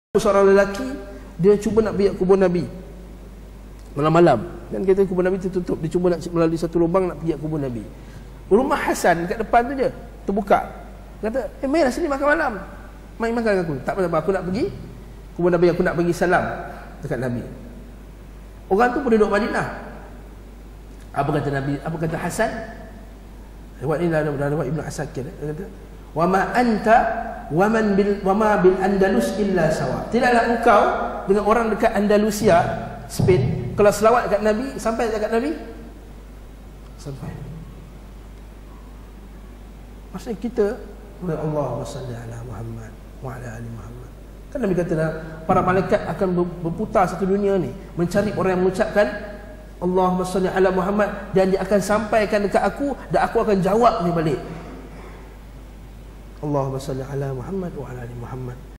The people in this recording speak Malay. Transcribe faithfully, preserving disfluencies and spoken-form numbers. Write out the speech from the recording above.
Seorang lelaki dia cuba nak pergi kubur Nabi malam-malam, dan kita kubur Nabi tertutup, dia cuba nak melalui satu lubang nak pergi kubur Nabi. Rumah Hasan dekat depan tu je terbuka. Kata, "Eh, marilah sini makan malam. Mai makan dengan aku." "Tak apa-apa, aku nak pergi kubur Nabi, aku nak pergi salam dekat Nabi." Orang tu pun duduk Madinah. Apa kata Nabi? Apa kata Hasan? Riwayat ini dalam riwayat Ibnu Asakir. Dia kata, "Wa ma anta wa man bil wa ma bil Andalus illa sawa." Tidaklah engkau dengan orang dekat Andalusia, Spain, kalau selawat dekat Nabi, sampai dekat Nabi? Sampai. Maksudnya kita, Allahumma salli ala Muhammad wa ala ali Muhammad. Kan Nabi kata para malaikat akan berputar satu dunia ni mencari orang yang mengucapkan Allahumma salli ala Muhammad, dan dia akan sampaikan dekat aku, dan aku akan jawab ni balik. Allahumma salli ala Muhammad wa ala ali Muhammad.